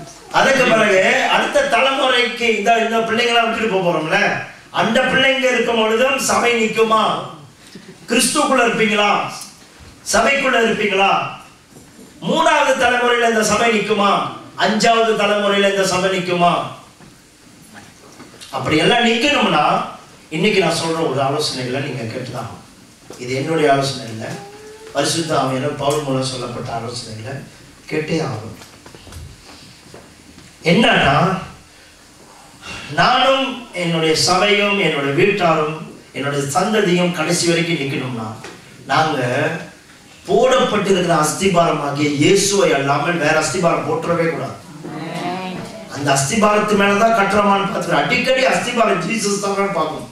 அதுக்கு பிறகு அடுத்த தலைமுறைக்கு இந்த பிள்ளைங்களா விட்டுட்டு போறோம்ல, அந்த பிள்ளைங்க இருக்கும் பொழுதும் சபை நிக்குமா? கிறிஸ்துக்குள்ள இருப்பீங்களா? சபைக்குள்ள இருப்பீங்களா? மூணாவது தலைமுறையில இந்த சபை நிக்குமா? அஞ்சாவது தலைமுறையில இந்த சபை நிக்குமா? அப்படி எல்லாம் நிக்கணும்னா இன்னைக்கு நான் சொல்ற ஒரு ஆலோசனைகளை நீங்க கேட்டுதான். இது என்னுடைய ஆலோசனை இல்லை, பரிசுத்த ஆவியானவர் பவுல் மூலம் சொல்லப்பட்ட ஆலோசனைகளை கேட்டே ஆகும். என்னன்னா, நானும் என்னுடைய சபையும் என்னுடைய வீட்டாரும் என்னுடைய சந்ததியும் கடைசி வரைக்கும் நிக்கணும்னா நாங்க போடப்பட்டிருக்கிற அஸ்திபாரமாகிய இயேசுவை அல்லாமல் வேற அஸ்திபாரம் போற்றவே கூடாது. அந்த அஸ்திபாரத்து மேலதான் கட்டுறமான்னு பார்த்து அடிக்கடி அஸ்திபாரம் ஜீசஸ் தான் பார்க்கணும்.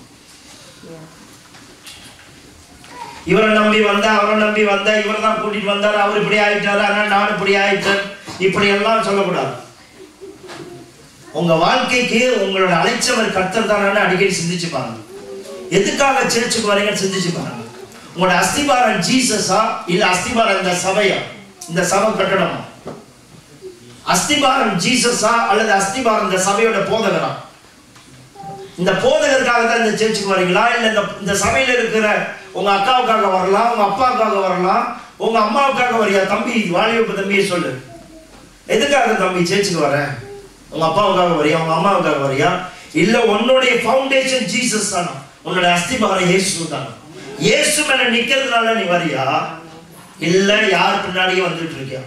இவரை நம்பி வந்த, அவரை நம்பி வந்த, இவர் தான் கூட்டிட்டு வந்தாரு, அவர் இப்படி ஆயிட்டாரு, ஆனால் நான் இப்படி ஆயிட்டேன், இப்படி எல்லாம் சொல்லக்கூடாது. உங்க வாழ்க்கைக்கு உங்களோட அழைச்சவர் கர்த்தர் தானே அடிக்கடி சிந்திச்சு பாருங்க. எதுக்காக சேர்ச்சுக்கு வரீங்கன்னு சிந்திச்சு பாருங்க. உங்களோட அஸ்திபாரம் ஜீசஸா இல்ல அஸ்திபாரம் இந்த சபையா, இந்த சபை கட்டணமா? அஸ்திபாரம் ஜீசஸா அல்லது அஸ்திபாரம் இந்த சபையோட போதகரா? இந்த போதகருக்காக தான் இந்த சேர்ச்சுக்கு வரீங்களா, இல்ல இந்த சபையில இருக்கிற உங்க அக்காவுக்காக வரலாம், உங்க அப்பாவுக்காக வரலாம், உங்க அம்மாவுக்காக வரியா? தம்பி, வாலிப தம்பியை சொல்லு, எதுக்காக தம்பி சேர்ச்சுக்கு வர? உங்க அப்பாவுக்காக வரியா, உங்க அம்மாவுக்காக வரியா, இல்ல உன்னுடைய ஃபவுண்டேஷன் ஜீசஸ் தானா, உன்னோட அஸ்திபாரம் இயேசு தானா? இயேசு மேல நிக்கிறதுனால நீ வரியா, இல்ல யார் பின்னாடியே வந்துட்டு இருக்கியா?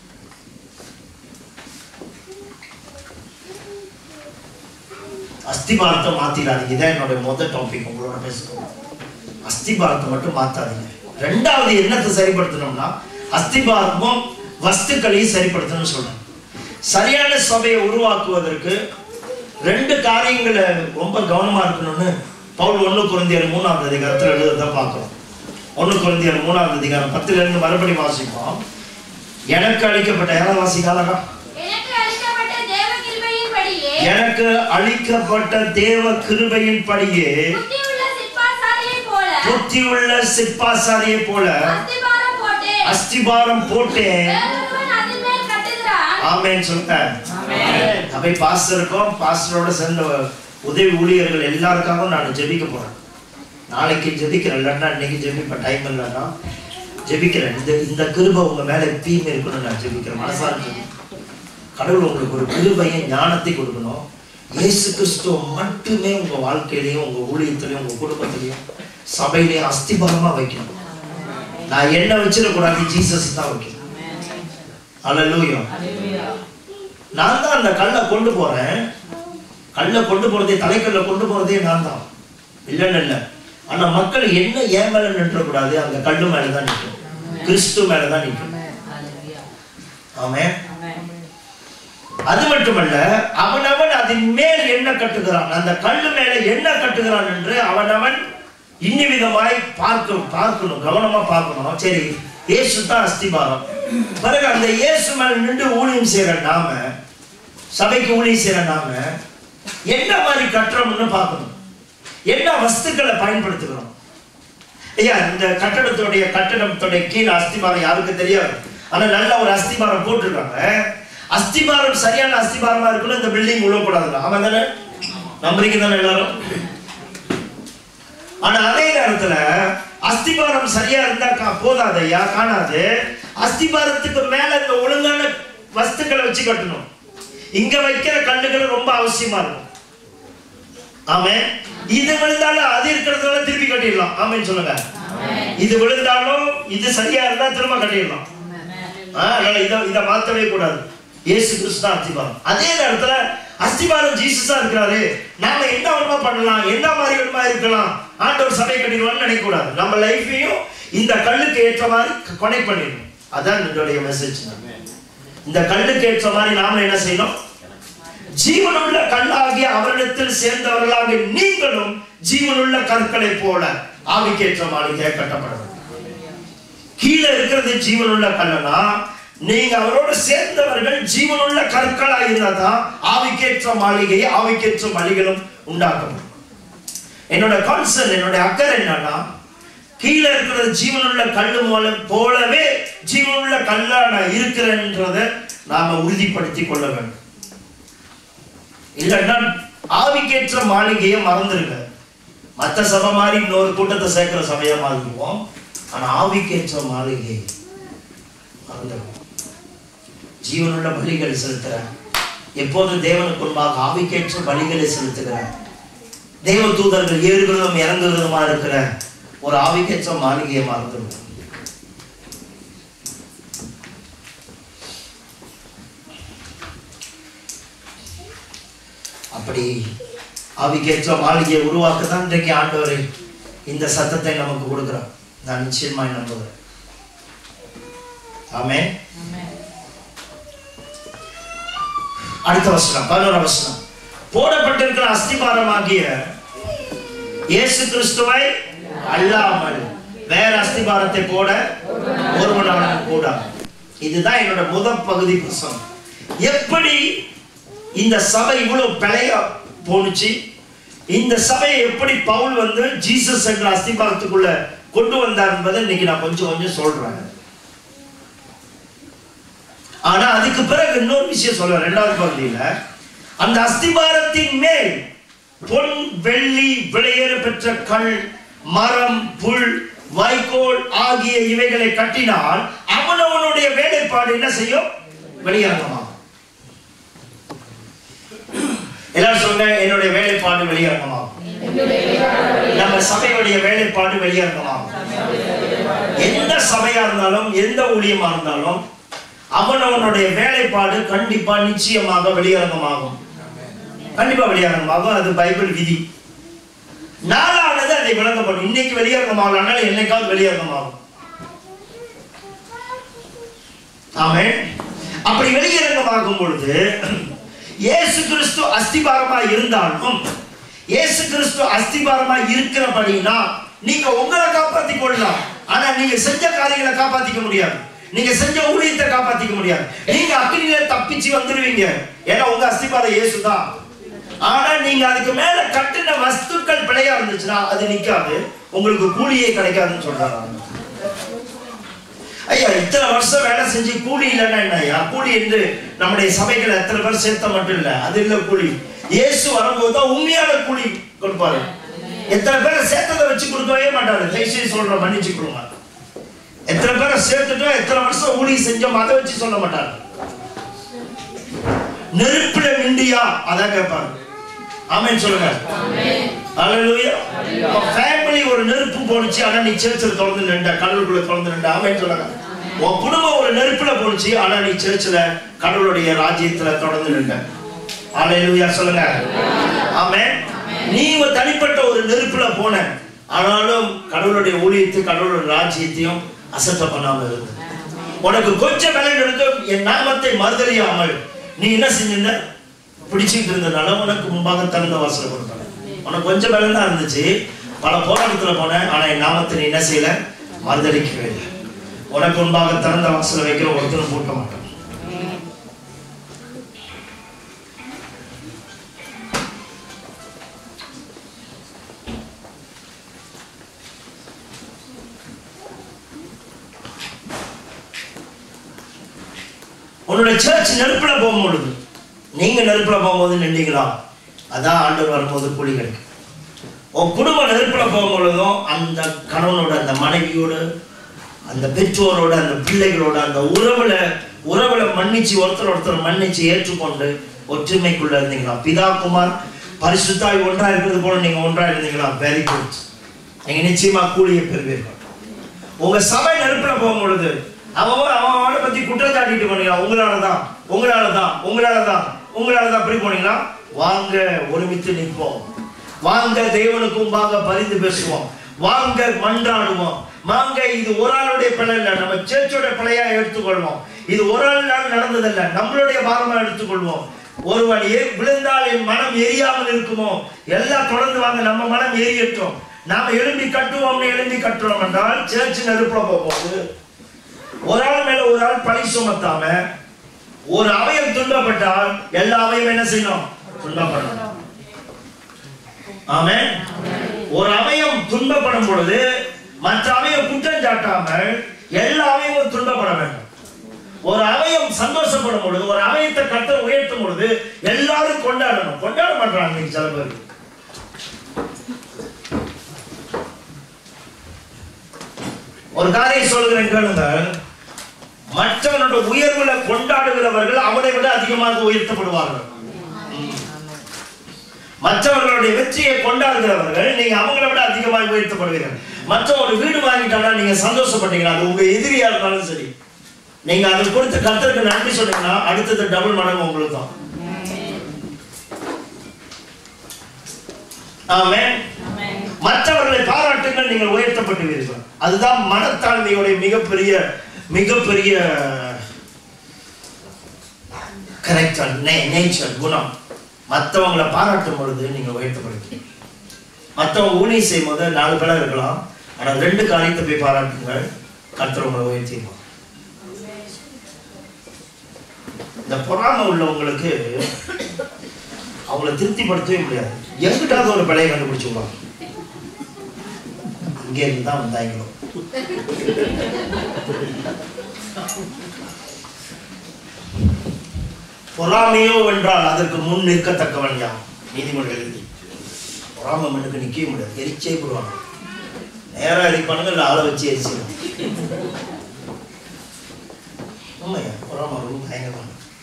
அஸ்திபாரத்தை மாத்திடாதீங்க. இதான் என்னுடைய முதல் டாபிக் உங்களோட பேசுறோம். அஸ்திபாரத்தை மட்டும் மாத்தாதீங்க. ரெண்டாவது என்னத்தை சரிப்படுத்தணும்னா அஸ்திபாரமும் வஸ்துக்களையும் சரிப்படுத்தணும்னு சொல்றேன். சரியான சபையை உருவாக்குவதற்கு ரெண்டு காரியங்களை ரொம்ப கவனமா இருக்கணும்னு பவுல் 1 கொரிந்தியர் 3ஆம் அதிகாரத்தில் எழுதுறத பார்க்கிறோம். 1 கொரிந்தியர் 3ஆம் அதிகாரம் 10ல இருந்து மறுபடி வாசிப்போம். எனக்கு அளிக்கப்பட்ட யாராவது வாசிக்காலா? எனக்கு அளிக்கப்பட்ட தேவ கிருபையின் படியே புத்தியுள்ள சிற்பாசாரியை போல அஸ்திபாரம் போட்டேன். ஆமென் சொல்லுங்க. அவை பாஸ்டருக்கும் பாஸ்டரோட சேர்ந்த உதவி ஊழியர்கள் எல்லாருக்காகவும் நான் ஜெபிக்க போறேன். நாளைக்கு ஜெபிக்கிறேன், இல்லைன்னா இன்னைக்கு ஜெபிப்பேன், டைம் இல்லைன்னா ஜெபிக்கிறேன். இந்த கிருபை உங்க மேல எப்பயுமே இருக்கணும்னு நான் ஜெபிக்கிறேன். மனசா இருக்கு. கடவுள் உங்களுக்கு ஒரு கிருபையை ஞானத்தை கொடுக்கணும். இயேசு கிறிஸ்துவ மட்டுமே உங்க வாழ்க்கையிலையும் உங்க ஊழியத்திலையும் உங்க குடும்பத்திலையும் சபையிலையும் அஸ்திபாரமா வைக்கணும். நான் என்ன வச்சிடக்கூடாது, ஜீசஸ் தான் வைக்கணும். அல்லேலூயா. நான் தான் அந்த கல்லை கொண்டு போறேன். கல்லை கொண்டு போறதே, தலைக்கல்ல கொண்டு போறதே நான் தான், இல்லைன்னு இல்லை. ஆனா மக்கள் என்ன ஏன் மேல நின்றக்கூடாது, அந்த கல்லு மேலதான் நிற்கும், கிறிஸ்து மேலதான் நிற்கும். ஆமென். அது மட்டுமல்ல, அவனவன் அதன் மேல் என்ன கட்டுகிறான், அந்த கல்லு மேல என்ன கட்டுகிறான் என்று அவனவன் இன்னிவிதமாய் பார்க்கணும், கவனமா பார்க்கணும். சரி, இயேசு தான் அஸ்திபாரம். பிறகு அந்த இயேசு மேல நின்று ஊழியம் செய்யற நாம, சபைக்கு ஊழியம் செய்யற நாம என்ன மாதிரி கட்டுறோம்னு பார்க்கணும். என்ன வஸ்துக்களை பயன்படுத்துகிறோம். ஐயா, இந்த கட்டடத்துடைய கீழே அஸ்திபாரம் யாருக்கு தெரியாது. ஆனா நல்ல ஒரு அஸ்திபாரம் போட்டிருக்காங்க. அஸ்திபாரம் சரியான அஸ்திபாரமா இருக்கணும். இந்த பில்டிங் விழக்கூடாது. அவன் தானே நம்புறீங்க தானே எல்லாரும். ஆனா அதே நேரத்துல அஸ்திபாரம் சரியா இருந்தா போதாது ஐயா, காணாது. அஸ்திபாரத்துக்கு மேல இந்த ஒழுங்கான வஸ்துக்களை வச்சு கட்டணும். இங்க வைக்கிற கல்லுகள் ரொம்ப அவசியமா இருக்கும். ஆமென். இது விழுந்தாலும் அது இருக்கிறதுனால திருப்பி கட்டிடலாம். ஆமென் சொல்லுங்க. இது விழுந்தாலும் இது சரியா இருந்தா திரும்ப கட்டிடலாம். இதை மாத்தவே கூடாது. இயேசு கிறிஸ்து தான் அஸ்திபாரம். அதே நேரத்துல அஸ்திபாரம் ஜீசஸா இருக்கிறாரு. நாம என்ன வேணுமா பண்ணலாம், என்ன மாதிரி வேணுமா இருக்கலாம், ஆண்டவர் சபை கட்டிடுவான்னு நினைக்க கூடாது. நம்ம லைஃபையும் இந்த கல்லுக்கு ஏற்ற மாதிரி கனெக்ட் பண்ணிடணும். அதான் என்னுடைய மெசேஜ். இந்த கல்லுக்கு ஏற்ற மாதிரி நாம என்ன செய்யணும், ஜீவனுள்ள கல்லாகிய அவரிடத்தில் சேர்ந்தவர்களாக நீங்களும் ஜீவனுள்ள கற்களை போல ஆவிக்கேற்ற மாளிகை கட்டப்படணும். கீழே இருக்கிறது ஜீவனுள்ள கல்லனா, நீங்க அவரோடு சேர்ந்தவர்கள் ஜீவனுள்ள கற்களா இருந்தாதான் ஆவிக்கேற்ற மாளிகை, ஆவிக்கேற்ற மளிகளும் உண்டாக்கப்படும். என்னோட கான்சர்ன், என்னோட அக்கறை என்னன்னா, கீழே இருக்கிறது ஜீவனுள்ள கல்லு மூலம் போலவே ஜீவனுள்ள கல்லா நான் இருக்கிறேன்றதை நாம உறுதிப்படுத்திக் கொள்ள வேண்டும். இல்லைன்னா ஆவிக்கேற்ற மாளிகையை மறந்துருங்க. மற்ற சபை மாதிரி இன்னொரு கூட்டத்தை சேர்க்கிற சபையா மாறிடுவோம். ஆனா ஆவிக்கேற்ற மாளிகை மறந்துடுவோம். ஜீவனுள்ள பலிகளை செலுத்துறேன், எப்போதும் தேவனுக்கு முன்பாக ஆவிக்கேற்ற பலிகளை செலுத்துகிறேன், தேவ தூதர்கள் ஏறுகிறதும் இறங்குகிறதுமா இருக்கிற ஒரு ஆவிக்கேற்ற மாளிகையை மறந்துடுவோம். அப்படி ஆவிக்கேற்ற மாளிகையை உருவாக்கத்தான் இன்றைக்கு ஆண்டவர் இந்த சத்தத்தை நமக்கு கொடுக்கிறார். நான் நிச்சயமாய் நம்புகிறேன். ஆமென். அடுத்த வசனம் 11 வசனம். போடப்பட்டிருக்கிற அஸ்திபாரமாகிய இயேசு கிறிஸ்துவை அல்லாமல் வேற அஸ்திபாரத்தை போட ஒருவனாலும் கூடாது. இதுதான் என்னோட முதல் பகுதி பிரசங்கம். எப்படி இந்த சபை இவ்வளவு பிழையா போனுச்சு, இந்த சபையை எப்படி பவுல் வந்து ஜீசஸ் என்ற அஸ்திபாரத்துக்குள்ள கொண்டு வந்தார் என்பதை இன்னைக்கு நான் கொஞ்சம் கொஞ்சம் சொல்றேன். ஆனா அதுக்கு பிறகு இன்னொரு விஷயம் சொல்றேன். 2வது பகுதியில அந்த அஸ்திபாரத்தின் மேல் பொன் வெள்ளி விலையேற பெற்ற கல் மரம் புல் வைக்கோல் ஆகிய இவைகளை கட்டினால் அவனவனுடைய வேலைப்பாடு என்ன செய்யும்? வெளியரங்கமாகும். எல்லாரும் சொல்லுங்க, என்னுடைய வேலைப்பாடு வெளியரங்கமாகும். நம்ம சபையுடைய வேலைப்பாடு வெளியரங்கமாகும். எந்த சபையா இருந்தாலும் எந்த ஊழியமா இருந்தாலும் அவனவனுடைய வேலைப்பாடு கண்டிப்பா நிச்சயமாக வெளியரங்கமாகும். கண்டிப்பா வெளியரங்கமாகும். அது பைபிள் விதி. நாளானது அதை விளங்கப்படும். இன்னைக்கு வெளியரங்கமாகலாம், என்னைக்காவது வெளியரங்கமாகும். ஆமென். அப்படி வெளியரங்கமாகும் பொழுது இயேசு கிறிஸ்து அஸ்திபாரமா இருந்தாலும், இயேசு கிறிஸ்து அஸ்திபாரமா இருக்கிறபடினா நீங்க உங்களை காப்பாற்றிக் கொள்ளலாம். ஆனா நீங்க செஞ்ச காரியங்களை காப்பாத்திக்க முடியாது. நீங்க செஞ்ச ஊழியத்தை காப்பாத்திக்க முடியாது. நீங்க அக்கினியில தப்பிச்சு வந்துருவீங்க, ஏன்னா உங்க அஸ்திபாரம் இயேசுதான். ஆனா நீங்க அதுக்கு மேல கட்டின வஸ்துக்கள் பிழையா இருந்துச்சுன்னா அது நிக்காது, உங்களுக்கு கூலியே கிடைக்காதுன்னு சொல்றாங்க. ஐயா, இத்தனை வருஷம் வேலை செஞ்சு கூலி இல்லைன்னா என்ன? கூலி என்று நம்முடைய சபைகளை எத்தனை பேர் சேர்த்த மட்டும் இல்ல, அது இல்ல கூலி. இயேசு வரும்போதுதான் உண்மையான கூலி கொடுப்பாரு. எத்தனை பேரை சேர்த்ததை வச்சு கொடுக்கவே மாட்டாரு. தயவுசெய்து சொல்ற, மன்னிச்சு கொடுங்க. எத்தனை பேரை சேர்த்துட்டோம், எத்தனை வருஷம் ஊழி செஞ்சோம், அதை வச்சு சொல்ல மாட்டாரு. நெருப்பில மிண்டியா அதான் கேட்பாரு. ஆமென் சொல்லுங்க. ஹல்லேலூயா. ஃபேமிலி ஒரு நெருப்பு போனுச்சு, ஆனா நீ சர்ச்சில் தொடர்ந்து நின்ற, கடவுளுக்குள்ள தொடர்ந்து நின்ற. ஆமென் சொல்லுங்க. உன் குடும்பம் ஒரு நெருப்புல போனுச்சு, ஆனா நீ சர்ச்சில் கடவுளுடைய ராஜ்யத்துல தொடர்ந்து நின்ற. ஹல்லேலூயா சொல்லுங்க. ஆமென். நீ தனிப்பட்ட ஒரு நெருப்புல போன, ஆனாலும் கடவுளுடைய ஊழியத்தை கடவுளுடைய ராஜ்யத்தையும் அசட்ட பண்ணாம இருந்து உனக்கு கொஞ்சம் பலன் எடுத்து என் நாமத்தை மறுதலியாமல் நீ என்ன செஞ்ச பிடிச்சிட்டு இருந்தனால உனக்கு முன்பாக திறந்த வாசலை கொடுத்தாங்க. உனக்கு கொஞ்சம் பலன் தான் இருந்துச்சு, பல போராட்டத்துல போன, ஆனா என் நாமத்தை நீ என்ன செய்யல? மறுதலிக்கவே இல்லை. உனக்கு முன்பாக திறந்த வாசலை வைக்கிற ஒருத்தரும் பூட்ட மாட்டான். உன்னோட சர்ச் நெருப்புல போகும்பொழுது, நீங்க நெருப்புல போகும்போது நின்றீங்களா, அதான் ஆண்டவர் வரும்போது கூலி கிடைக்கும். உன் குடும்பம் நெருப்புல போகும்பொழுதும் அந்த கணவனோட, அந்த மனைவியோடு, அந்த பெற்றோரோட, அந்த பிள்ளைகளோட அந்த உறவுல மன்னிச்சு, ஒருத்தர் மன்னிச்சு ஏற்றுக்கொண்டு ஒற்றுமைக்குள்ள இருந்தீங்களா? பிதா குமார் பரிசுத்தாய் ஒன்றா இருக்கிறது போல நீங்க ஒன்றா இருந்தீங்களா? Very good. நீங்க நிச்சயமா கூலியை பெறுவீர்கள். உங்க சபை நெருப்புல போகும்பொழுது அவனை பத்தி குற்றச்சாட்டிட்டு போனீங்களா? உங்களாலதான் அப்படி போனீங்களா? வாங்க ஒருமித்து நிற்போம், வாங்க தேவனுக்கு முன்பாக பரிந்து பேசுவோம், வாங்க மன்றாடுவோம், வாங்க இது ஒரு ஆளுடைய பிழை இல்ல, நம்ம சேர்ச்சோட பிழையா எடுத்துக்கொள்வோம். இது ஒரு ஆள் நடந்ததில்ல, நம்மளுடைய பாரமா எடுத்துக்கொள்வோம். ஒருவன் விழுந்தால் என் மனம் எரியாமல் இருக்குமோ? எல்லாம் தொடர்ந்து வாங்க, நம்ம மனம் எரியட்டும். நாம எழும்பி கட்டுறோம் என்றால் சேர்ச்சி நெருப்புல போகும்போது ஒரு ஆள் மேல ஒரு ஆள் பழி சுமத்தாம, ஒரு அவயம் துன்பப்பட்டால் எல்லா அவயம் என்ன செய்யணும்? துன்பப்படணும். ஆமென். ஒரு அவயம் துன்பப்படும் பொழுது மற்ற அவயம் குற்றம் சாட்டாமல் எல்லா அவயமும் துன்பப்பட வேண்டும். ஒரு அவயம் சந்தோஷப்படும் பொழுது, ஒரு அவயத்தை கர்த்தர் உயர்த்தும் பொழுது எல்லாரும் கொண்டாடணும். கொண்டாட மாட்டாங்க சில பேர். ஒரு காரியம் சொல்கிறேன் கேளுங்க. மற்றவனோட உயர்வுல கொண்டாடுகிறவர்கள் அவனை விட அதிகமாக உயர்த்தப்படுவார்கள். மற்றவர்களுடைய வெற்றியை கொண்டாடுகிறவர்கள் நீங்க அவங்களை விட அதிகமாக உயர்த்தப்படுவீர்கள். மற்ற ஒரு வீடு வாங்கிட்டானா நீங்க சந்தோஷப்பட்டீங்கன்னா, அது உங்க எதிரியா இருந்தாலும் சரி, நீங்க அதை கொடுத்து கர்த்தருக்கு நன்றி சொன்னீங்கன்னா அடுத்தது டபுள் மடங்கு உங்களுக்கு தான். ஆமென். மற்றவர்களை பாராட்டுங்கள், நீங்கள் உயர்த்தப்பட்டுவீர்கள். அதுதான் மனத்தாழ்மையுடைய மிகப்பெரிய கரெக்டர் நேச்சர் குணம். மற்றவங்களை பாராட்டும் பொழுது நீங்க உயர்த்தப்படுவீங்க. மற்றவங்க ஊழியம் செய்யும் போது 4 பேரா இருக்கலாம், ஆனா 2 காரியத்தை போய் பாராட்டுங்கள், கர்த்தர் உங்களை உயர்த்திடுவார். இந்த பொறாமை உள்ளவங்களுக்கு அவங்கள திருப்திப்படுத்தவே முடியாது. எங்கிட்டாவது ஒரு பிழையை கண்டுபிடிச்சுடுவாங்க. இங்கே இருந்து தான் வந்தாங்களோ. பொறாமையோ என்றால் அதற்கு முன் நிற்கத்தக்கவன் யார்? நீதிமொழிகள் எழுதி. பொறாமை மண்ணுக்கு நிற்கவே முடியாது, எரிச்சே போடுவாங்க. நேரா எரிப்பானுங்க, இல்லை ஆளை வச்சு எரிச்சிடுவாங்க. உண்மையா? பொறாமை ரொம்ப பயங்கரமான.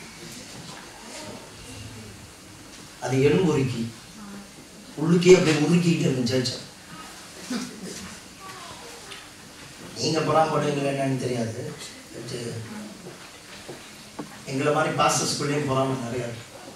அது எலும்புருக்கி உள்ளுக்கே அப்படியே உருக்கிட்டு இருந்துச்சு. நீங்க பொறாமப்படுவீங்களா என்னன்னு தெரியாது. எங்களை மாதிரி பாஸ்டர்ஸ்குள்ளேயும் பொறாம நிறைய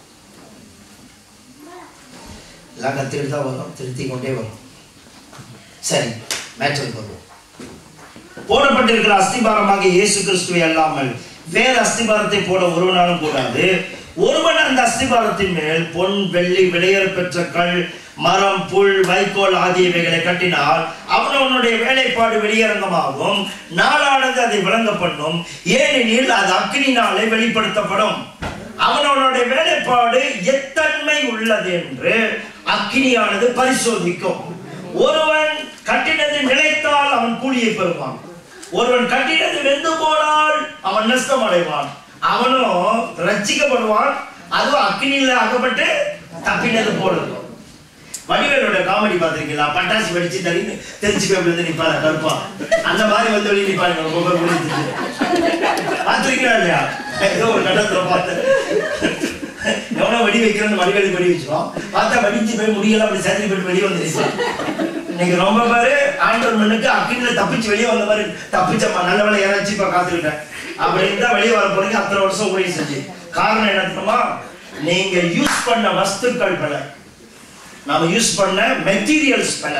எல்லாம் கத்திட்டு தான் வரும், திருத்தி கொண்டே வரும். சரி, மேட்சுக்கு வருவோம். போடப்பட்டிருக்கிற அஸ்திபாரமாக இயேசு கிறிஸ்துவை அல்லாமல் வேற அஸ்திபாரத்தை போட ஒருவனாலும் கூடாது. ஒருவன் அந்த அஸ்திபாரத்தின் மேல் பொன், வெள்ளி, விலையேற பெற்ற கல், மரம், புல், வைக்கோல் ஆகியவைகளை கட்டினால் அவனவனுடைய வேலைப்பாடு வெளியரங்கமாகும். நாளானது அதை விளங்க பண்ணும். ஏனெனில் அது அக்கினினாலே வெளிப்படுத்தப்படும். அவனவனுடைய வேலைப்பாடு எத்தன்மை உள்ளது என்று அக்கினியானது பரிசோதிக்கும். ஒருவன் கட்டினது நிலைத்தால் அவன் கூலியை பெறுவான். ஒருவன் கட்டினது வெந்து போனால் அவன் நஷ்டம் அடைவான். அவனும் ரட்சிக்கப்படுவான், அதுவும் அக்கினியில அகப்பட்டு தப்பினது போடுது. வடிவேலோட காமெடி பார்த்திருக்கீங்களா? பட்டாசு வெடிச்சு தெரிஞ்சு வந்து நிப்பாங்க கருப்பா, அந்த மாதிரி வந்து வெளியே நிப்பாங்க. பார்த்திருக்கீங்களா இல்லையா? ஏதோ ஒரு கடத்துல பார்த்து எவ்வளவு வெடி வைக்கிறேன்னு வடிவேலி வெடி வச்சிருவோம். பார்த்தா வெடிச்சு போய் முடியல, அப்படி சேர்த்து போயிட்டு வெளியே வந்து நிற்பான். இன்னைக்கு ரொம்ப பேரு ஆண்டவர் மண்ணுக்கு அக்கினில தப்பிச்சு வெளியே வந்த மாதிரி தப்பிச்சம்மா, நல்ல வேலை யாராச்சும் இப்ப காத்துக்கிட்டேன் அப்படின்னு தான் வெளியே வர போறீங்க. அத்தனை வருஷம் ஊழியம் செஞ்சு காரணம் என்ன தெரியுமா? நீங்க யூஸ் பண்ண வஸ்துக்கள் பல, நாம யூஸ் பண்ண மெட்டீரியல்ஸ் பல.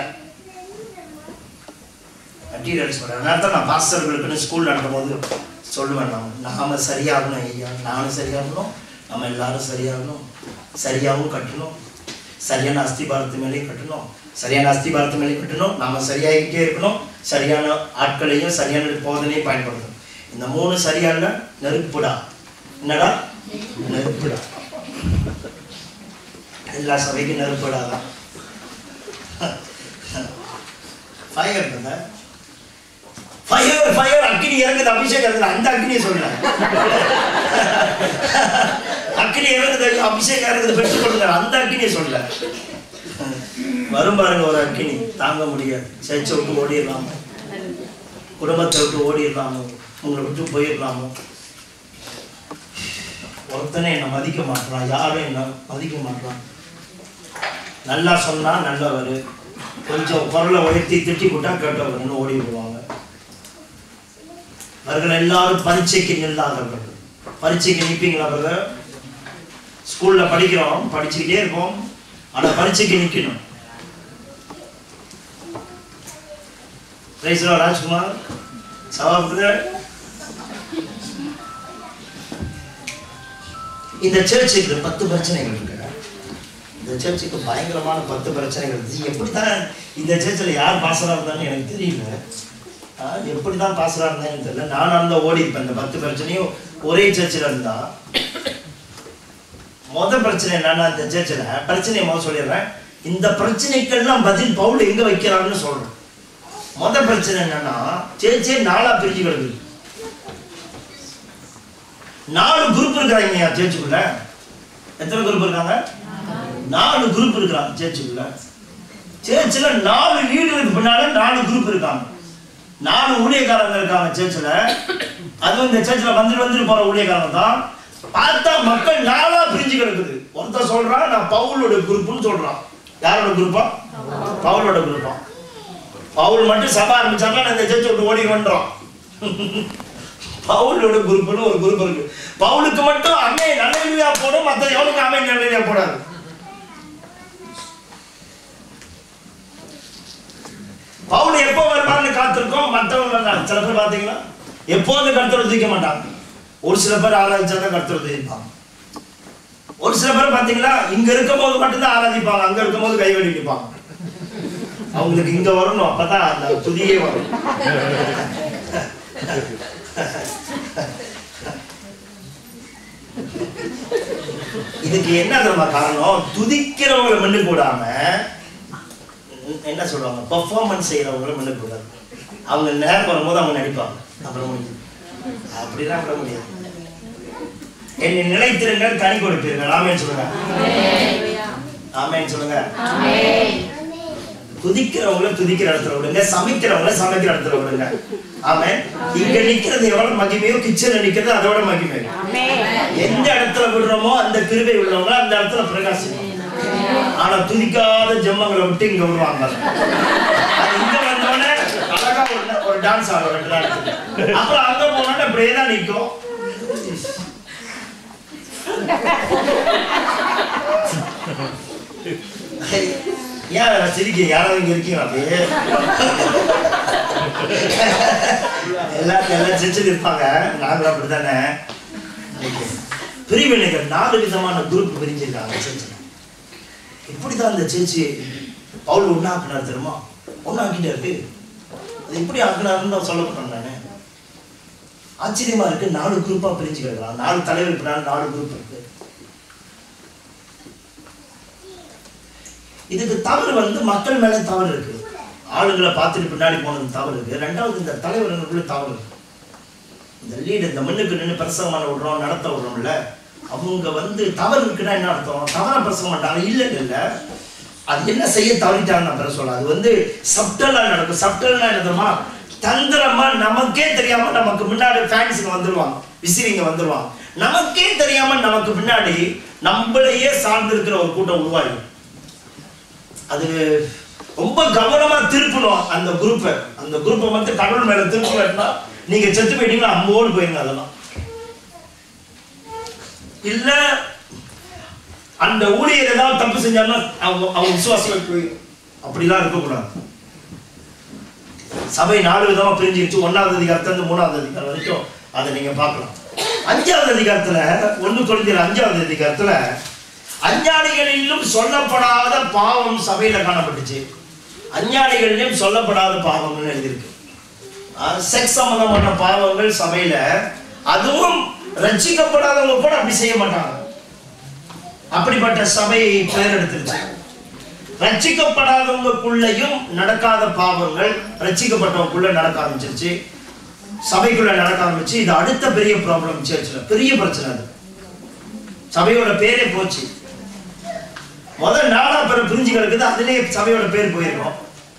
அதனால தான் நான் பாஸ்டர்களுக்குன்னு ஸ்கூல் நடத்தும் போது சொல்லுவேன், நாம சரியாகணும் ஐயா, நானும் சரியாகணும், நம்ம எல்லாரும் சரியாகணும், சரியாகவும் கட்டணும், சரியான அஸ்திபாரத்து மேலே கட்டணும், சரியான அஸ்திபாரத்து மேலே கட்டணும், நாம சரியாகிட்டே இருக்கணும், சரியான ஆட்களையும் சரியான போதனையும் பயன்படுத்தணும். இந்த 3 சரியான நெருப்புடா. என்னடா? நெருப்புடா. எல்லா சபைக்கும் நெருப்புடாதான். ஃபயர் ஃபயர் ஃபயர் அக்கினி இறங்குது, அபிஷேகம். அந்த அக்கினியை சொல்ல, அக்கினி இறங்குது, அபிஷேகம் இறங்குது, பெற்றுக் கொடுங்க, அந்த அக்கினியை சொல்ல. வரும் பாருங்க ஒரு அக்கினி, தாங்க முடியாது. சேர்ச்சை விட்டு ஓடிடலாமோ, குடும்பத்தை விட்டு ஓடிடலாமோ, உங்களை விட்டு போயிடலாமோ. ஒருத்தனை என்னை மதிக்க மாட்டான், யாரும் என்ன மதிக்க மாட்டான். நல்லா சொன்னா நல்லவர், கொஞ்சம் குரலை உயர்த்தி திட்டி போட்டா கேட்டவர்னு ஓடி விடுவாங்க. அவர்கள் எல்லாரும் பரீட்சைக்கு நில்லாதவர்கள். பரீட்சைக்கு நிற்பீங்களா? அவர்கள் ஸ்கூல்ல படிக்கிறோம், படிச்சுக்கிட்டே இருக்கோம், ஆனா பரீட்சைக்கு நிக்கணும். ராஜ்குமார் சபாபதி, இந்த சர்ச்சுக்கு 10 பிரச்சனைகள் இருக்கு. இந்த சர்ச்சுக்கு பயங்கரமான 10 பிரச்சனைகள் இருக்கு. எப்படித்தான் இந்த சர்ச்சில் யார் பாசரா இருந்தான்னு எனக்கு தெரியல, எப்படிதான் பாசரா இருந்தான்னு தெரியல. நானும் அந்த ஓடி இருப்பேன். இந்த 10 பிரச்சனையும் ஒரே சர்ச்சில் இருந்தா. முதல் பிரச்சனை என்னன்னா, இந்த சர்ச்சில் பிரச்சனையை முதல் சொல்லிடுறேன். இந்த பிரச்சனைக்கெல்லாம் பதில் பவுல் எங்க வைக்கிறான்னு சொல்றேன். முதல் பிரச்சனை என்னன்னா, சர்ச்சே 4ஆ பிரிஞ்சு கிடக்குது. 4 குரூப் இருக்காங்க சர்ச்சுக்குள்ள. எத்தனை குரூப் இருக்காங்க? 4 குரூப் இருக்காங்க சர்ச்சுக்குள்ள. சர்ச்சில் 4 லீடருக்கு பின்னால 4 குரூப் இருக்காங்க. 4 ஊழியக்காரங்க இருக்காங்க சர்ச்சில். அதுவும் இந்த சர்ச்சில் வந்துட்டு போற ஊழியக்காரங்க தான். பார்த்தா மக்கள் 4ஆ பிரிஞ்சு கிடக்குது. ஒருத்தர் சொல்றான் நான் பவுலோட குரூப்னு சொல்றான். யாரோட குரூப்பா? பவுலோட குரூப்பா. பவுல் மட்டும் சபை ஆரம்பிச்சாங்க இந்த சர்ச்சை விட்டு ஓடி வந்துடும். பவுலோட குரூப்னு ஒரு குரூப் இருக்கு. பவுலுக்கு மட்டும் ஆமென் அல்லேலூயா போடும், மத்த எவனுக்கு ஆமென் அல்லேலூயா போடாது. பவுல் எப்போ வருவான்னு காத்திருக்கோம். மற்றவங்க சில பேர் பார்த்தீங்கன்னா எப்போது கர்த்தரை துதிக்க மாட்டாங்க. ஒரு சில பேர் ஆராதிச்சாதான் கர்த்தரை துதிப்பாங்க. ஒரு சில பேர் பார்த்தீங்கன்னா இங்க இருக்கும் போது மட்டும்தான் ஆராதிப்பாங்க, அங்க இருக்கும் போது கை வெடிப்பாங்க. அவங்களுக்கு இங்க வரணும், அப்பதான் அந்த துதியே வரும். இதுக்கு என்ன காரணம்? துதிக்கிறவங்களை மண்ணு போடாம என்ன சொல்லுவாங்க, பெர்ஃபார்மன்ஸ் செய்யறவங்களை மண்ணு போடாது. அவங்க நேரம் வரும்போது அவங்க நடிப்பாங்க. அப்புறம் அப்படிலாம் விட முடியாது. என்னை நிலைத்திருங்கள், கனி கொடுப்பீர்கள். ஆமென் சொல்லுங்க. ஆமென் சொல்லுங்க. துதிக்கிறவங்கள துதிக்கிற இடத்துல விடுங்க, சமைக்கிறவங்கள சமைக்கிற இடத்துல விடுங்க. ஆமென். இங்க நிக்கிறது எவ்வளவு மகிமையோ கிச்சன்ல நிக்கிறது அதோட மகிமை. எந்த இடத்துல விடுறோமோ அந்த கிருபை உள்ளவங்க அந்த இடத்துல பிரகாசிக்கும். ஆனா துதிக்காத ஜெம்மங்களை விட்டு இங்க விடுவாங்க. இங்க வந்தோடனே அழகா ஒரு டான்ஸ் ஆடும். அப்புறம் அங்க போனோட அப்படியே தான் நிற்கும். ஏன் சிரிக்க? யாராவது இங்க இருக்கீங்க? அப்படியே எல்லாம் சிரிச்சு இருப்பாங்க. நாங்களும் அப்படித்தானே. பிரிவினைகள் 4 விதமான குரூப் பிரிஞ்சிருக்காங்க சர்ச்சில். இப்படிதான் இந்த சர்ச்சு பவுல் ஒன்னாக்குனார் தெரியுமா? ஒன்னாக்கிட்டே இருக்கு. அது எப்படி ஆக்குனாருன்னு சொல்லப்பட்டேன் நானு. ஆச்சரியமா இருக்கு. 4 குரூப்பா பிரிஞ்சு கிடக்கலாம். 4 தலைவர் பின்னால 4 குரூப் இருக்கு. இதுக்கு தவறு மக்கள் மேல தவறு இருக்கு. ஆளுங்களை பார்த்துட்டு பின்னாடி போனது தவறு இருக்கு. 2வது இந்த தலைவர்களுக்குள்ள தவறு இருக்கு. இந்த லீடர் இந்த மண்ணுக்கு நின்று பிரசவமான விடுறோம், நடத்த விடுறோம்ல, அவங்க தவறு இருக்குன்னா என்ன அர்த்தம்? தவறா பிரசவம் மாட்டாங்க இல்ல. அது என்ன செய்ய தவறிட்டாங்க நான் சொல்ல. அது சப்டலா நடக்கும். சப்டல்னா என்னதுமா? தந்திரமா நமக்கே தெரியாம நமக்கு முன்னாடி ஃபேன்ஸுங்க வந்துருவாங்க, விசிறிங்க வந்துருவாங்க. நமக்கே தெரியாம நமக்கு பின்னாடி நம்மளையே சார்ந்து இருக்கிற ஒரு கூட்டம் உருவாகி அது ரொம்ப கவனமா திருப்பணும். அந்த குரூப்பை கடவுள் மேல திருப்பலன்னா நீங்க செத்து போயிட்டீங்கன்னா அம்போடு போயிருங்க. அதெல்லாம் இல்ல அந்த ஊழியர் ஏதாவது தப்பு செஞ்சாங்கன்னா அவங்க விசுவாசம் போயிடும். அப்படிலாம் இருக்கக்கூடாது. சபை 4 விதமா பிரிஞ்சிருச்சு. 1வது அதிகாரத்துல இருந்து 3வது அதிகாரம் வரைக்கும் அதை நீங்க பார்க்கலாம். 5வது அதிகாரத்துல 1 கொரிந்தியர் 5வது அதிகாரத்துல அஞ்ஞானிகளிலும் சொல்லப்படாத பாவம் சபையில காணப்பட்டுச்சு. அஞ்ஞானிகளிலும் சொல்லப்படாத பாவம்னு எழுதியிருக்கு. செக்ஸ் சம்பந்தமான பாவங்கள் சபையில, அதுவும் ரட்சிக்கப்படாதவங்க கூட அப்படி செய்ய மாட்டாங்க. அப்படிப்பட்ட சபை பெயர் எடுத்துருச்சு. ரட்சிக்கப்படாதவங்களுக்குள்ளேயும் நடக்காத பாவங்கள் ரட்சிக்கப்பட்டவங்களுக்குள்ள நடக்க ஆரம்பிச்சிருச்சு. சபைக்குள்ள நடக்க ஆரம்பிச்சு. இது அடுத்த பெரிய ப்ராப்ளம் சர்ச்சில், பெரிய பிரச்சனை. அது சபையோட பேரே போச்சு. முதல் 4 பேர் பிரிஞ்சு கிடக்குது, அதுலயே சபையோட பேர் போயிருக்கோம்.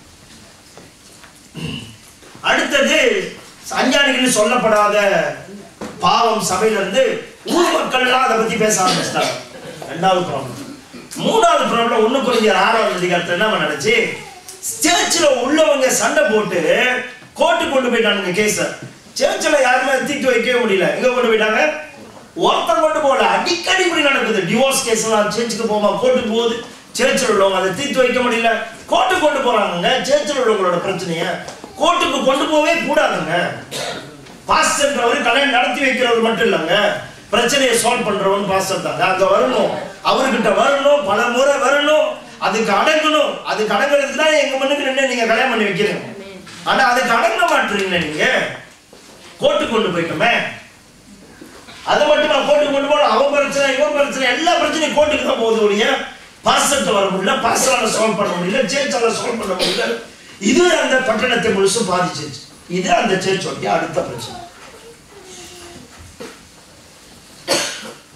அடுத்தது அஞ்ஞானிகள் சொல்லப்படாத பாவம் சபையில இருந்து ஊர் மக்கள்லாம் அதை பத்தி பேச ஆரம்பிச்சிட்டாங்க. 2வது ப்ராப்ளம். 3வது ப்ராப்ளம் 1 கொரிந்தியர் 6வது அதிகாரத்துல என்ன நடந்துச்சு? சர்ச்சில் உள்ளவங்க சண்டை போட்டு கோர்ட்டு கொண்டு போயிட்டாங்க கேஸ. சர்ச்சில் யாருமே தீர்த்து வைக்கவே முடியல. எங்க கொண்டு போயிட்டாங்க? ஒருத்தர் கொண்டு போகல. அடிக்கடி இப்படி நடக்குது. டிவோர்ஸ் கேஸ் எல்லாம் சர்ச்சுக்கு போமா, கோர்ட்டுக்கு போகுது. சர்ச்சில் உள்ளவங்க அதை தீர்த்து வைக்க முடியல, கோர்ட்டுக்கு கொண்டு போறாங்க. சர்ச்சில் உள்ளவங்களோட பிரச்சனைய கோர்ட்டுக்கு கொண்டு போவே கூடாதுங்க. பாஸ்டர்ன்றவர் கல்யாணம் நடத்தி வைக்கிறவர் மட்டும் இல்லைங்க, பிரச்சனையை சால்வ் பண்றவன் பாஸ்டர் தாங்க. அங்க வரணும், அவர்கிட்ட வரணும், பல முறை வரணும், அதுக்கு அடங்கணும். அதுக்கு அடங்குறதுக்கு தான் எங்க மண்ணுக்கு நின்று நீங்க கல்யாணம் பண்ணி வைக்கிறீங்க. ஆனா அதுக்கு அடங்க மாட்டீங்களா? நீங்க கோர்ட்டுக்கு கொண்டு போயிட்டோமே, அதை மட்டும் நான் கோர்ட்டுக்கு கொண்டு போகணும். அவன் பிரச்சனை, இவன் பிரச்சனை, எல்லா பிரச்சனையும் கோர்ட்டுக்கு தான் போகுது. ஒழிய பாஸ்டர்ட்ட வர முடியல, பாஸ்டரால சால்வ் பண்ண முடியல, சர்ச்சால சால்வ் பண்ண முடியல. இது அந்த பட்டணத்தை முழுசும் பாதிச்சிருச்சு. இது அந்த சர்ச்சோடைய அடுத்த பிரச்சனை.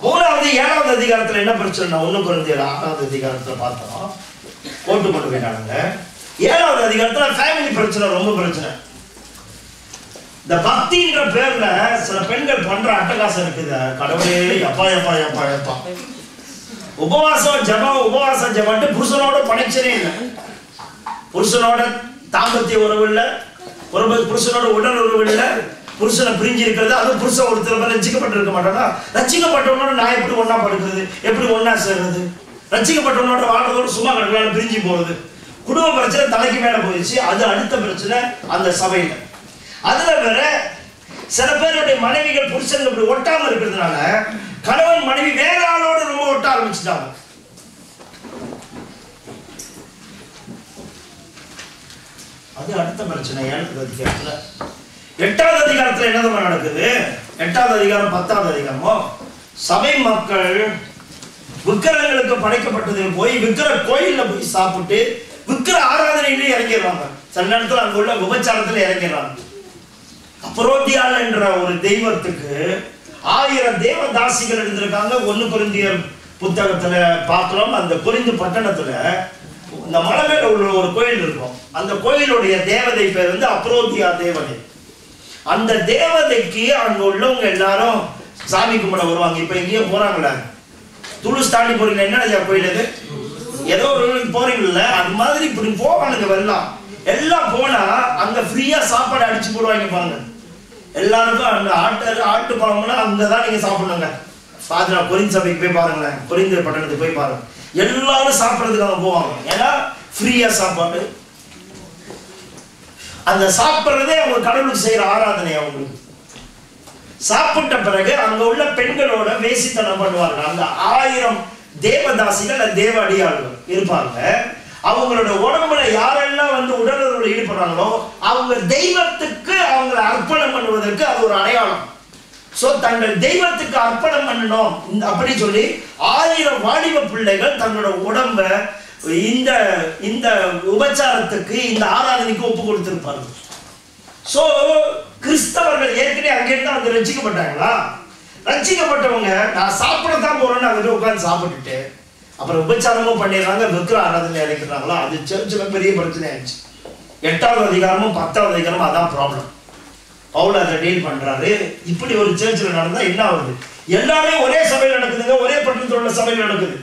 மூணாவது 7வது அதிகாரத்துல என்ன பிரச்சனை? 1 கொரிந்தியர் 6வது அதிகாரத்துல பார்த்தோம், போட்டு கொண்டு போயிட்டாங்க. 7வது அதிகாரத்துல ஃபேமிலி பிரச்சனை, ரொம்ப பிரச்சனை. இந்த பக்தின்ற பேர்ல சில பெண்கள் பண்ற அட்டகாசம் இருக்குது. கடவுளே, எப்பா எப்பா எப்பா எப்பா, உபவாசம் ஜபம் புருஷனோட பனைச்சனே இல்லை, புருஷனோட தாம்பத்திய உறவு இல்லை, புருஷனோட உடல் உறவு இல்லை, புருஷனை பிரிஞ்சு இருக்கிறது. அது புருஷன் ஒருத்தர் ரசிக்கப்பட்டிருக்க மாட்டானா? ரசிக்கப்பட்டவனோட நான் எப்படி ஒன்னா படுக்கிறது, எப்படி ஒன்னா சேர்றது? ரசிக்கப்பட்டவனோட வாழ்றதோட சும்மா கிடக்கலாம், பிரிஞ்சு போறது. குடும்ப பிரச்சனை தலைக்கு மேல போயிடுச்சு. அது அடுத்த பிரச்சனை அந்த சபையில. அதுல வேற சில பேருடைய மனைவிகள் புருஷன் இப்படி ஒட்டாம இருக்கிறதுனால கணவன் மனைவி வேற ஆளோட ரொம்ப ஒட்ட ஆரம்பிச்சுட்டாங்க. அது அடுத்த பிரச்சனை. 7வது அதிகாரத்துல 8வது அதிகாரத்துல என்னதான் நடக்குது? 8வது அதிகாரம் 10வது அதிகாரமோ, சபை மக்கள் விக்கிரங்களுக்கு படைக்கப்பட்டது போய் விக்கிர கோயில்ல போய் சாப்பிட்டு விக்கிர ஆராதனையிலே இறங்கிடுறாங்க. சில நேரத்தில் அங்க உள்ள விபச்சாரத்துல இறங்கிடுறாங்க. அப்ரோதியாள் என்ற ஒரு தெய்வத்துக்கு 1000 தேவதாசிகள் இருந்திருக்காங்க. 1 கொரிந்தியர் புத்தகத்துல பார்க்கிறோம். அந்த கொரிந்து பட்டணத்துல இந்த மலை மேல உள்ள ஒரு கோயில் இருக்கும். அந்த கோயிலுடைய தேவதை பேர் வந்து அப்ரோதியா தேவதை. அந்த தேவதைக்கு அங்க உள்ளவங்க எல்லாரும் சாமி கும்பிட வருவாங்க. இப்ப எங்கேயோ போறாங்களே, துளுஸ் தாண்டி போறீங்க, என்ன கோயில் அது, ஏதோ ஒரு போறீங்கல்ல, அது மாதிரி இப்படி போவானுங்க. வரலாம் எல்லாம் போனா அங்க ஃப்ரீயா சாப்பாடு அடிச்சு போடுவாங்க பாருங்க. எல்லாருக்கும் அந்த ஆட்டு பழம்னா அங்கதான் நீங்க சாப்பிடணுங்க. பாத்தீங்களா, கொரிந்து சபைக்கு போய் பாருங்களேன், கொரிந்து பட்டணத்துக்கு போய் பாருங்க, எல்லாரும் சாப்பிடறதுக்கு அங்க போவாங்க. ஏன்னா ஃப்ரீயா சாப்பாடு. அந்த சாப்பிட்றதே அவங்க கடவுளுக்கு செய்யற ஆராதனை. அவங்களுக்கு சாப்பிட்ட பிறகு அங்க உள்ள பெண்களோட வேசித்தனம் பண்ணுவாங்க. அந்த 1000 தேவதாசிகள், தேவ அடியாளர்கள் இருப்பாங்க. அவங்களோட உடம்புல யாரெல்லாம் வந்து உடலுறவுல ஈடுபடுறாங்களோ அவங்க தெய்வத்துக்கு அவங்களை அர்ப்பணம் பண்ணுவதற்கு அது ஒரு அடையாளம். சோ தங்கள் தெய்வத்துக்கு அர்ப்பணம் பண்ணணும் அப்படி சொல்லி 1000 வாலிப பிள்ளைகள் தங்களோட உடம்ப இந்த இந்த உபச்சாரத்துக்கு, இந்த ஆராதனைக்கு ஒப்பு கொடுத்திருப்பார்கள். சோ கிறிஸ்தவர்கள் ஏற்கனவே அங்கிருந்து வந்து ரட்சிக்கப்பட்டாங்களா? ரட்சிக்கப்பட்டவங்க நான் சாப்பிடத்தான் போறேன்னு அங்கே உட்காந்து சாப்பிட்டுட்டு அப்புறம் உபச்சாரமும் பண்ணிடுறாங்க, விக்கிர ஆராதனை இறக்கிறாங்களா? அது சர்ச்சில் பெரிய பிரச்சனை ஆயிடுச்சு. 8வது அதிகாரமும் 10வது அதிகாரமும் அதான் ப்ராப்ளம். பவுல் அதை டீல் பண்றாரு. இப்படி ஒரு சர்ச்சில் நடந்தா என்ன ஆகுது? எல்லாமே ஒரே சபையில் நடக்குதுங்க, ஒரே பட்டணத்தில் உள்ள சபையில் நடக்குது.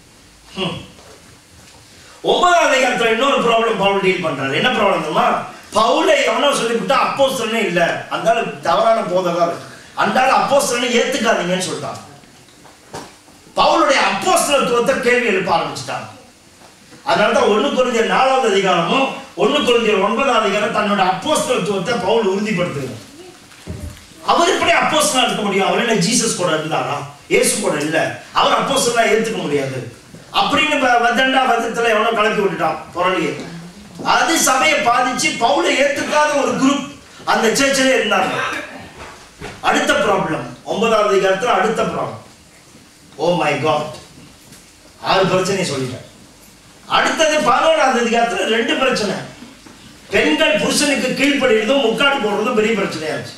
9வது அதிகாரத்துல இன்னொரு ப்ராப்ளம் பவுல் டீல் பண்றாரு. என்ன ப்ராப்ளம் தெரியுமா? பவுலை எவனோ சொல்லிவிட்டா அப்போஸ்தலனே இல்ல, அந்த தவறான போதகா இருக்கு, அந்த அப்போஸ்தலனை ஏத்துக்காதீங்கன்னு சொல்லிட்டான். பவுலுடைய அப்போஸ்தலத்துவத்தை கேள்வி எழுப்ப ஆரம்பிச்சுட்டாங்க. அதனாலதான் 1 கொரிந்தியர் 4வது அதிகாரமும் 1 கொரிந்தியர் 9வது அதிகாரம் தன்னோட அப்போஸ்தலத்துவத்தை பவுல் உறுதிப்படுத்துகிறார். அவர் எப்படி அப்போஸ்தலனா இருக்க முடியும்? அவர் என்ன ஜீசஸ் கூட இருந்தாரா? இயேசு கூட இல்ல, அவர் அப்போஸ்தலனா ஏத்துக்க முடியாது அப்படின்னு வதத்துல எவனோ கலப்பி விட்டுட்டான் புரளியை. அது சபையை பாதிச்சு பவுலை ஏத்துக்காத ஒரு குரூப் அந்த சர்ச்சிலே இருந்தாங்க. அடுத்த ப்ராப்ளம் 9வது அதிகாரத்துல அடுத்த ப்ராப்ளம். ஓ மை காட், 6 பிரச்சனை சொல்லிட்டேன். அடுத்தது 11வது அதிகாரத்துல 2 பிரச்சனை. பெண்கள் புருஷனுக்கு கீழ்ப்படுகிறதும் முக்காடு போடுறதும் பெரிய பிரச்சனையாச்சு.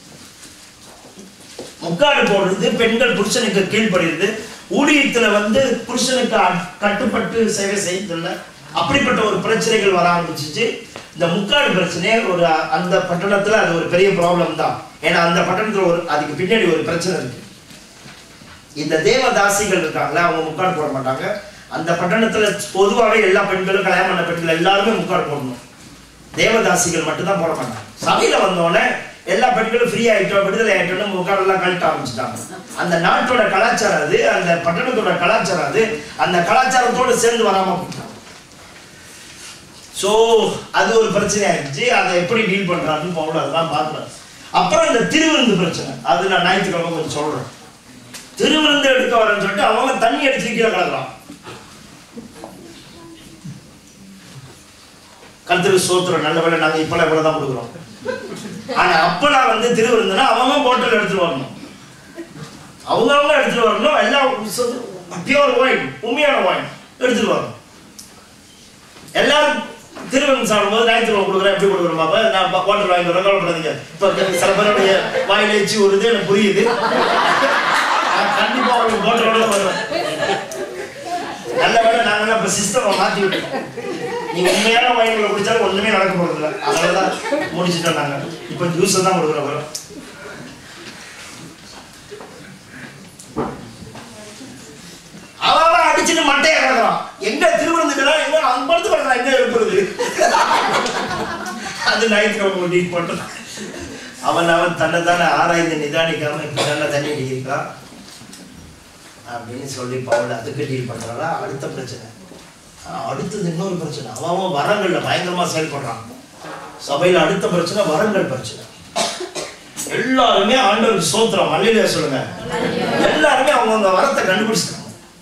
முக்காடு போடுறது, பெண்கள் புருஷனுக்கு கீழ்ப்படுகிறது, ஊழியத்துல வந்து புருஷனுக்கு கட்டுப்பட்டு சேவை செய்யறதில்ல, அப்படிப்பட்ட ஒரு பிரச்சனைகள் வர ஆரம்பிச்சிச்சு. இந்த முக்காடு பிரச்சனை ஒரு அந்த பட்டணத்துல அது ஒரு பெரிய ப்ராப்ளம் தான். ஏன்னா அந்த பட்டணத்துல அதுக்கு பின்னாடி ஒரு பிரச்சனை இருக்கு. இந்த தேவதாசிகள் இருக்காங்களா, அவங்க முக்காடு போட மாட்டாங்க. அந்த பட்டணத்துல பொதுவாகவே எல்லா பெண்களும், கல்யாணம் பண்ண பெண்கள் எல்லாருமே முக்காடு போடணும். தேவதாசிகள் மட்டும்தான் போட மாட்டாங்க. சபையில வந்தோடனே எல்லா பெண்களும் ஃப்ரீ ஆயிட்டோம், விடுதலை ஆயிட்டோம்னு முக்காடெல்லாம் கழட்ட ஆரம்பிச்சுட்டாங்க. அந்த நாட்டோட கலாச்சாரம் அது, அந்த பட்டணத்தோட கலாச்சாரம் அது, அந்த கலாச்சாரத்தோடு சேர்ந்து வராம போயிட்டாங்க. சோ அது ஒரு பிரச்சனை ஆயிடுச்சு. அதை எப்படி டீல் பண்றாருன்னு பவுல் அதெல்லாம் பார்க்குறாரு. அப்புறம் இந்த திருவிருந்து பிரச்சனை, அது நான் ஞாயிற்றுக்கிழமை கொஞ்சம் சொல்றேன். திருவிருந்து எடுக்க வரேன்னு சொல்லிட்டு அவங்க தண்ணி அடிச்சு கீழே கலக்கலாம். கர்த்தருக்கு ஸ்தோத்திரம், நல்ல வேளை நாங்க இப்பெல்லாம் இவ்வளவுதான் கொடுக்குறோம். ஆனா அப்பெல்லாம் வந்து திருவிருந்துனா அவங்க போட்டல் எடுத்துட்டு வரணும், அவங்க எடுத்துட்டு வரணும். எல்லாம் பியூர் ஒயின், உண்மையான ஒயின் எடுத்துட்டு வரணும். எல்லாரும் திருவிருந்து சாப்பிடும்போது ஞாயிற்றுக்கிழமை கொடுக்குறேன், எப்படி கொடுக்குறோம் பாப்பா, நான் போட்டல் வாங்கி வரேன், கவலைப்படாதீங்க. இப்ப சில பேருடைய வாயில எச்சி வருது, எனக்கு புரியுது. கண்டிப்பா உங்களுக்கு போட்டோட வரும். நல்ல வேலை நாங்க இப்ப சிஸ்டமை மாத்தி விட்டோம். நீங்க உண்மையான வயல்களை குடிச்சாலும் ஒண்ணுமே நடக்க போறது இல்லை. அதனாலதான் முடிச்சுட்டோம் நாங்க. இப்ப ஜூஸ் தான் கொடுக்குறோம். அவன் அடிச்சுட்டு மட்டையை கிடக்குறான். எங்க திருவிழந்துக்கிறா எங்க அங்க படுத்து கிடக்குறான். எங்க எழுப்புறது அது ஞாயிற்றுக்கிழமை கூட்டிட்டு போட்டான். அவன் தன்னை தானே ஆராய்ந்து நிதானிக்காம இப்ப தானே தண்ணி அடிக்கிறான் அப்படின்னு சொல்லி பவுல் அதுக்கு டீல் பண்றாரா. அடுத்த பிரச்சனை, அடுத்தது இன்னொரு பிரச்சனை. அவன் வரங்கள்ல பயங்கரமா செயல்படுறான். சபையில அடுத்த பிரச்சனை வரங்கள் பிரச்சனை. எல்லாருமே ஆண்டவருக்கு ஸ்தோத்திரம் அல்லேலூயா சொல்லுங்க. எல்லாருமே அவங்க வரத்தை கண்டுபிடிச்சிட்டாங்க.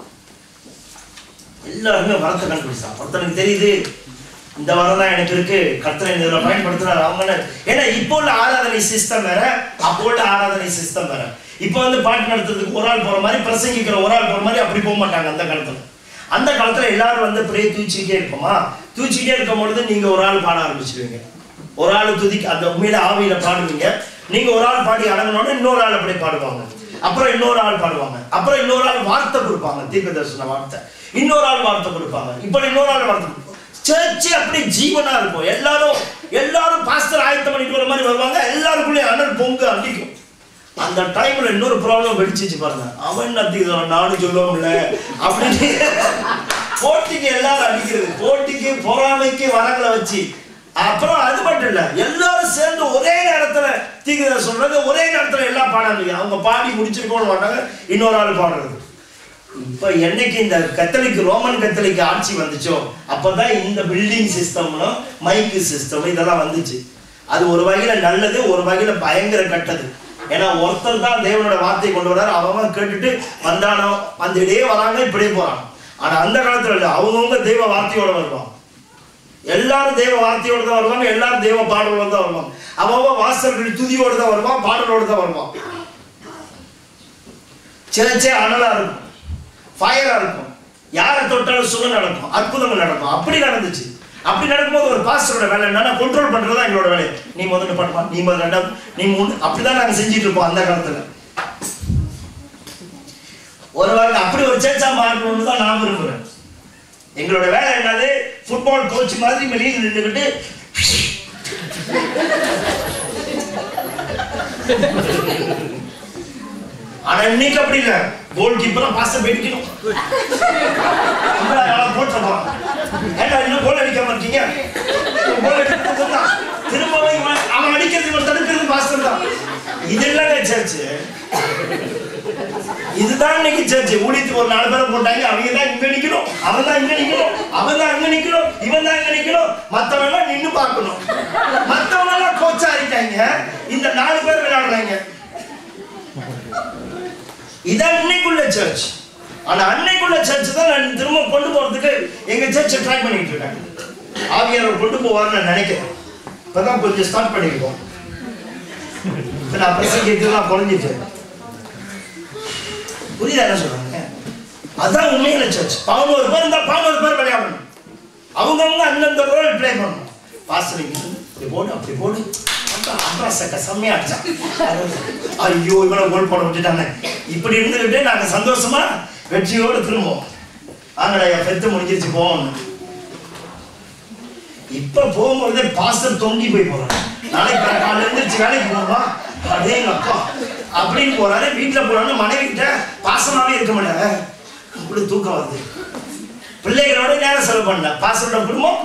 எல்லாருமே வரத்தை கண்டுபிடிச்சான். ஒருத்தனுக்கு தெரியுது இந்த வரம் தான் எனக்கு இருக்கு, கர்த்தர் இதுல பயன்படுத்துறாரு அவங்க. ஏன்னா இப்போ உள்ள ஆராதனை சிஸ்டம் வேற, அப்போ உள்ள ஆராதனை சிஸ்டம் வேற. இப்போ பாட்டு நடத்துறதுக்கு ஒரு ஆள் போற மாதிரி, பிரசங்கிக்கிற ஒரு ஆள் போற மாதிரி அப்படி போக மாட்டாங்க அந்த காலத்துல. அந்த காலத்துல எல்லாரும் அப்படியே தூச்சிக்கிட்டே இருப்போமா. தூச்சிக்கிட்டே இருக்கும் பொழுது நீங்க ஒரு ஆள் பாட ஆரம்பிச்சிருவீங்க. ஒரு ஆள் துதிக்க அந்த உண்மையில ஆவியில பாடுவீங்க. நீங்க ஒரு ஆள் பாடி அடங்கணும்னா இன்னொரு ஆள் அப்படியே பாடுவாங்க. அப்புறம் இன்னொரு ஆள் பாடுவாங்க. அப்புறம் இன்னொரு ஆள் வார்த்தை கொடுப்பாங்க, தீர்க்க தரிசன வார்த்தை. இன்னொரு ஆள் வார்த்தை கொடுப்பாங்க. இப்ப இன்னொரு ஆள் வார்த்தை. சர்ச் அப்படி ஜீவனா இருக்கும். எல்லாரும் பாஸ்டர் ஆயத்தம் பண்ணிட்டு வர மாதிரி வருவாங்க. எல்லாருக்குள்ளே அனல் பொங்கு அடிக்கும். அந்த டைம்ல இன்னொரு ப்ராப்ளம் வெடிச்சிச்சு பாருங்க. அவன் அடிக்கிறான், நானும் சொல்லுவோம்ல அப்படின்னு போட்டிக்கு எல்லாரும் அடிக்கிறது. போட்டிக்கு பொறாமைக்கு வரங்களை வச்சு. அப்புறம் அது மட்டும் இல்ல, எல்லாரும் சேர்ந்து ஒரே நேரத்துல தீர்க்க சொல்றது, ஒரே நேரத்துல எல்லாம் பாடாங்க. அவங்க பாடி முடிச்சிருக்கோன்னு மாட்டாங்க, இன்னொரு ஆள் பாடுறது. இப்ப என்னைக்கு இந்த கத்தோலிக் ரோமன் கத்தோலிக் ஆட்சி வந்துச்சோ அப்பதான் இந்த பில்டிங் சிஸ்டம்னும் மைக்கு சிஸ்டம் இதெல்லாம் வந்துச்சு. அது ஒரு வகையில நல்லது, ஒரு வகையில பயங்கர கட்டது. ஏன்னா ஒருத்தர் தான் தேவனோட வார்த்தையை கொண்டு வர்றாரு. அவன் கேட்டுட்டு வந்தானோ வந்துட்டே வராங்க, இப்படியே போறாங்க. ஆனா அந்த காலத்துல இல்ல, அவங்கவுங்க தெய்வ வார்த்தையோட வருவாங்க. எல்லாரும் தெய்வ வார்த்தையோட தான் வருவாங்க. எல்லாரும் தெய்வ பாடலோட தான் வருவாங்க. அவங்க வாசல்கள் துதியோட தான் வருவான், பாடலோட தான் வருவான். சேர்ச்சே அனலா இருக்கும், ஃபயரா இருக்கும். யாரை தொட்டாலும் சுகம் நடக்கும், அற்புதங்கள் நடக்கும். அப்படி நடந்துச்சு. அப்படி நடக்கும்போது ஒரு பாஸ்டரோட வேலை என்னன்னா கண்ட்ரோல் பண்றதா எங்களோட வேலை. நீ முதல்ல பண்ணுவா, நீ முதல் ரெண்டாவது, நீ மூணு, அப்படிதான் நாங்க செஞ்சுட்டு இருப்போம் அந்த காலத்துல. ஒரு வாரம் அப்படி ஒரு சேர்ச்சா மாறணும்னு தான் நான் விரும்புறேன். எங்களோட வேலை என்னது, ஃபுட்பால் கோச் மாதிரி வெளியில் நின்றுக்கிட்டு ஆனா இன்னைக்கு அப்படி இல்ல. கோல் கீப்பரா பாஸ்டர் வெடிக்கணும். போட்டுருப்பான். ஏன்னா இன்னும் கோல் அடிக்காம இருக்கீங்க, கோல் அடிக்கிறதுக்கு திரும்பவும் அவன் அடிக்கிறது இவன் தடுக்கிறது பாஸ்டர் தான். இது இல்லைங்க சர்ச்சு. இதுதான் இன்னைக்கு சர்ச்சு. ஊழியத்துக்கு ஒரு 4 பேரை போட்டாங்க. அவங்க தான் இங்க நிக்கணும், அவன் தான் இங்க நிக்கணும், அவன் தான் அங்க நிக்கணும், இவன் தான் இங்க நிக்கணும். மத்தவங்க நின்னு பார்க்கணும். மத்தவங்க எல்லாம் கோச்சா இருக்காங்க. இந்த 4 பேர் விளையாடுறாங்க. இதான் இன்னைக்குள்ள சர்ச். ஆனா அன்னைக்குள்ள சர்ச் தான் நான் திரும்ப கொண்டு போறதுக்கு எங்க சர்ச்சை ட்ரை பண்ணிட்டு இருக்கேன். ஆவியானவர் கொண்டு போவார்னு நான் நினைக்கிறேன். இப்பதான் கொஞ்சம் ஸ்டார்ட் பண்ணிருக்கோம். இப்ப நான் பிரசங்கிக்கலாம் குறைஞ்சிட்டு. புரியுதா என்ன சொல்றாங்க? அதான் உண்மையான சர்ச். 11 பேர் இருந்தா 11 பேர் விளையாடணும். அவங்கவுங்க அந்தந்த ரோல் பிளே பண்ணணும். பாஸ்டர் இப்படி போடு, அப்படி போடு, செம்மையா அடிச்சான். ஐயோ இவ்வளவு கோல் போட விட்டுட்டாங்க. இப்படி இருந்துகிட்டு நாங்க சந்தோஷமா வெற்றியோடு திரும்புவோம். ஆங்கடா பெத்து முடிஞ்சிருச்சு போவோம். இப்ப போகும்போதே பாஸ்டர் தொங்கி போய் போறாரு. நாளைக்கு காலையில இருந்துச்சு வேலைக்கு போகணுமா, அதே அப்பா அப்படின்னு போறாரு. வீட்டுல போறாரு, மனைவி கிட்ட பாசமாவே இருக்க முடியாது. அப்படி தூக்கம் வருது. பிள்ளைகளோட நேரம் செலவு பண்ண. பாஸ்டரோட குடும்பம்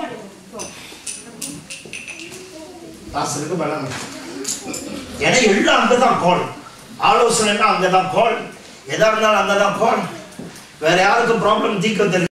பாஸ்டருக்கு பலம். ஏன்னா எல்லாம் அங்கதான் கோல். ஆலோசனை அங்கதான் கோல். எதா இருந்தாலும் அங்கதான் கோல். வேற யாருக்கும் ப்ராப்ளம் தீர்க்க தெரியும்.